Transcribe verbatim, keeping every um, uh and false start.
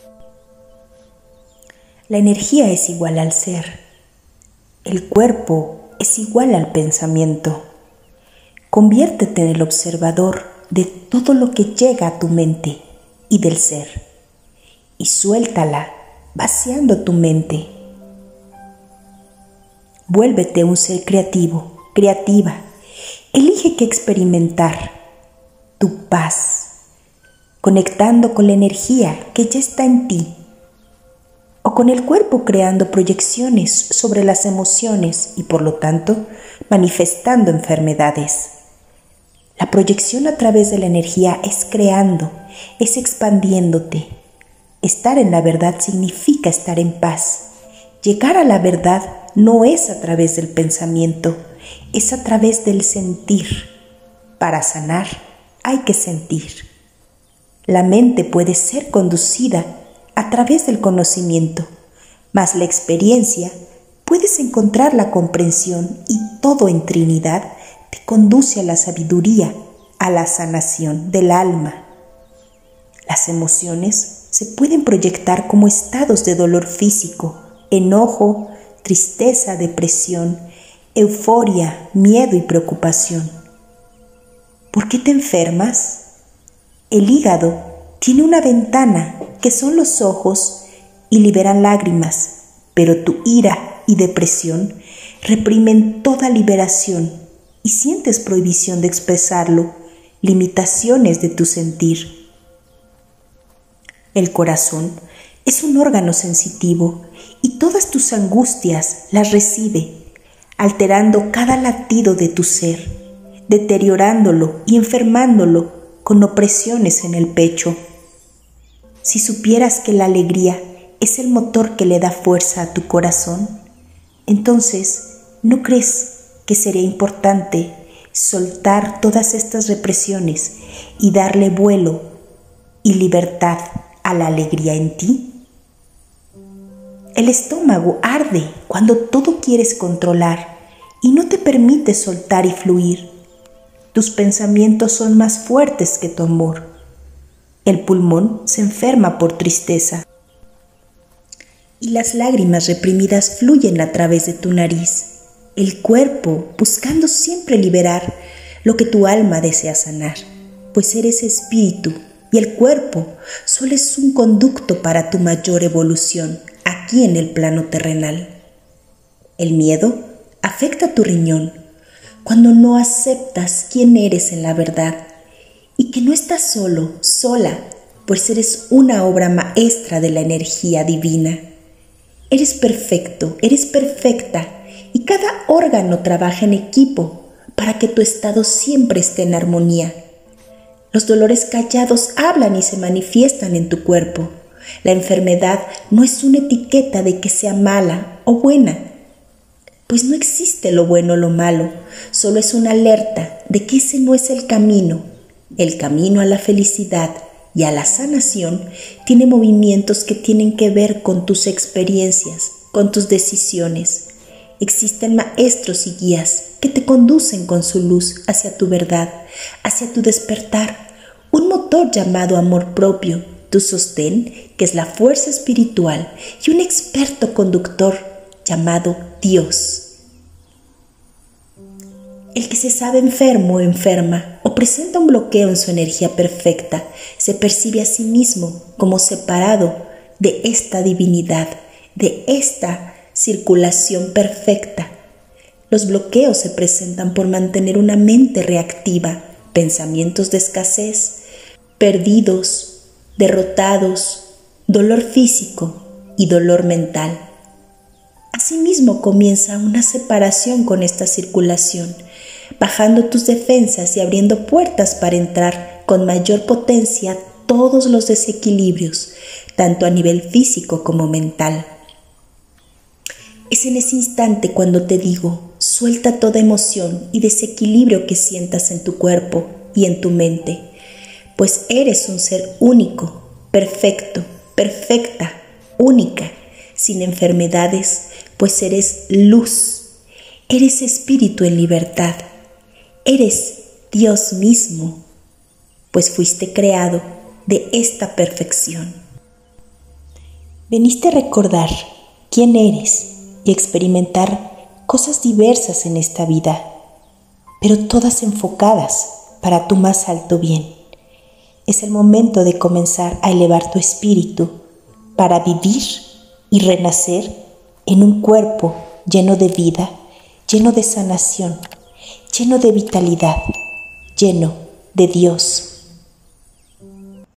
La energía es igual al ser. El cuerpo es igual al pensamiento. Conviértete en el observador de todo lo que llega a tu mente y del ser, y suéltala vaciando tu mente. Vuélvete un ser creativo, creativa. Elige qué experimentar. Tu paz, conectando con la energía que ya está en ti, o con el cuerpo creando proyecciones sobre las emociones y por lo tanto manifestando enfermedades. La proyección a través de la energía es creando, es expandiéndote. Estar en la verdad significa estar en paz. Llegar a la verdad no es a través del pensamiento, es a través del sentir. Para sanar hay que sentir. La mente puede ser conducida a través del conocimiento, mas la experiencia puedes encontrar la comprensión y todo en Trinidad te conduce a la sabiduría, a la sanación del alma. Las emociones se pueden proyectar como estados de dolor físico, enojo, tristeza, depresión, euforia, miedo y preocupación. ¿Por qué te enfermas? El hígado tiene una ventana que son los ojos y liberan lágrimas, pero tu ira y depresión reprimen toda liberación y sientes prohibición de expresarlo, limitaciones de tu sentir. El corazón es un órgano sensitivo y todas tus angustias las recibe, alterando cada latido de tu ser, deteriorándolo y enfermándolo con opresiones en el pecho. Si supieras que la alegría es el motor que le da fuerza a tu corazón, entonces, ¿no crees que sería importante soltar todas estas represiones y darle vuelo y libertad a la alegría en ti? El estómago arde cuando todo quieres controlar y no te permite soltar y fluir. Tus pensamientos son más fuertes que tu amor. El pulmón se enferma por tristeza y las lágrimas reprimidas fluyen a través de tu nariz. El cuerpo buscando siempre liberar lo que tu alma desea sanar, pues eres espíritu y el cuerpo solo es un conducto para tu mayor evolución aquí en el plano terrenal. El miedo afecta a tu riñón cuando no aceptas quién eres en la verdad y que no estás solo, sola, pues eres una obra maestra de la energía divina. Eres perfecto, eres perfecta y cada órgano trabaja en equipo para que tu estado siempre esté en armonía. Los dolores callados hablan y se manifiestan en tu cuerpo. La enfermedad no es una etiqueta de que sea mala o buena, pues no existe lo bueno o lo malo, solo es una alerta de que ese no es el camino. El camino a la felicidad y a la sanación tiene movimientos que tienen que ver con tus experiencias, con tus decisiones. Existen maestros y guías que te conducen con su luz hacia tu verdad, hacia tu despertar, un motor llamado amor propio, tu sostén, que es la fuerza espiritual, y un experto conductor llamado Dios. El que se sabe enfermo o enferma o presenta un bloqueo en su energía perfecta se percibe a sí mismo como separado de esta divinidad, de esta circulación perfecta. Los bloqueos se presentan por mantener una mente reactiva, pensamientos de escasez, perdidos, derrotados, dolor físico y dolor mental. Asimismo comienza una separación con esta circulación, bajando tus defensas y abriendo puertas para entrar con mayor potencia todos los desequilibrios, tanto a nivel físico como mental. Es en ese instante cuando te digo, suelta toda emoción y desequilibrio que sientas en tu cuerpo y en tu mente, pues eres un ser único, perfecto, perfecta, única, sin enfermedades, pues eres luz, eres espíritu en libertad, eres Dios mismo, pues fuiste creado de esta perfección. Veniste a recordar quién eres y experimentar cosas diversas en esta vida, pero todas enfocadas para tu más alto bien. Es el momento de comenzar a elevar tu espíritu para vivir y renacer en un cuerpo lleno de vida, lleno de sanación, lleno de vitalidad, lleno de Dios.